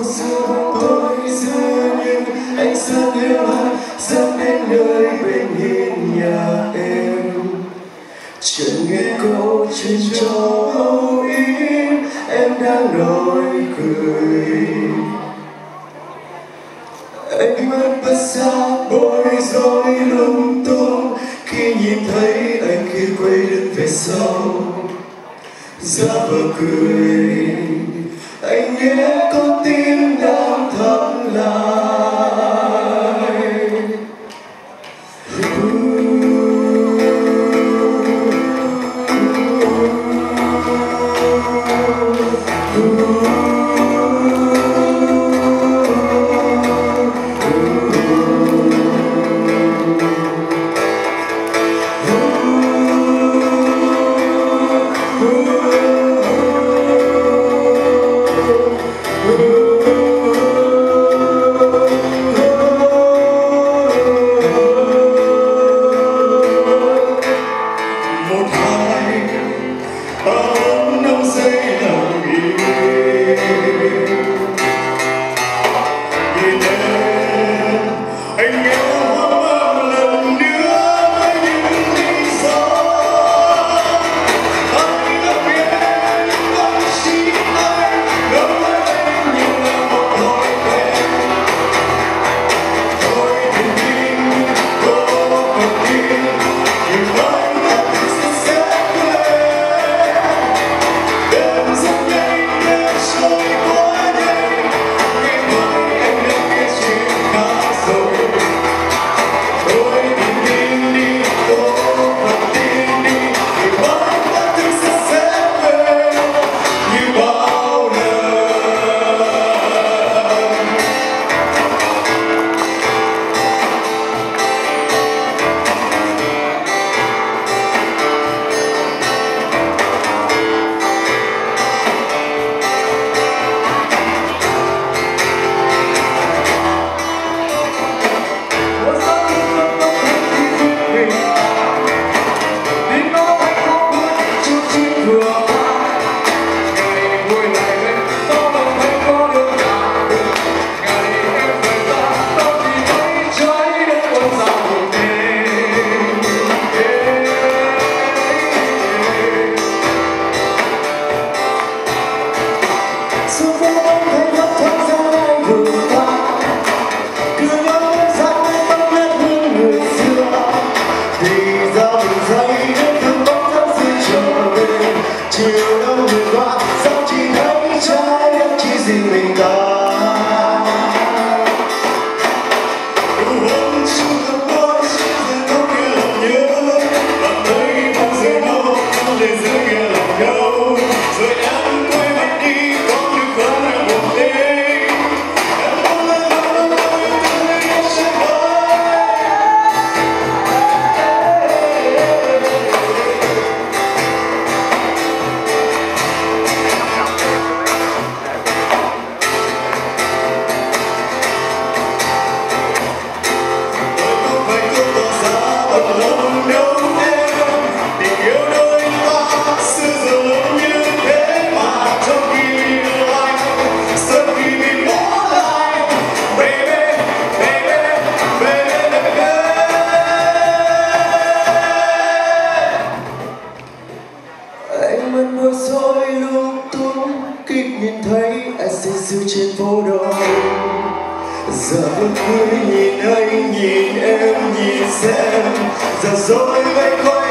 cuộc xưa bóng tối dường như anh sớm yêu anh sớm đến nơi bên hiên nhà em. Chẳng nghe câu chuyện trò âu yếm em đang nói cười. Ánh mắt bất giác bối rối lung tung khi nhìn thấy anh kia quay lưng về sau giả vờ cười. Anh nghe con tim đang thầm lại. Trên phố đông giờ vẫn cứ nhìn anh nhìn em nhìn xem giờ rồi vậy có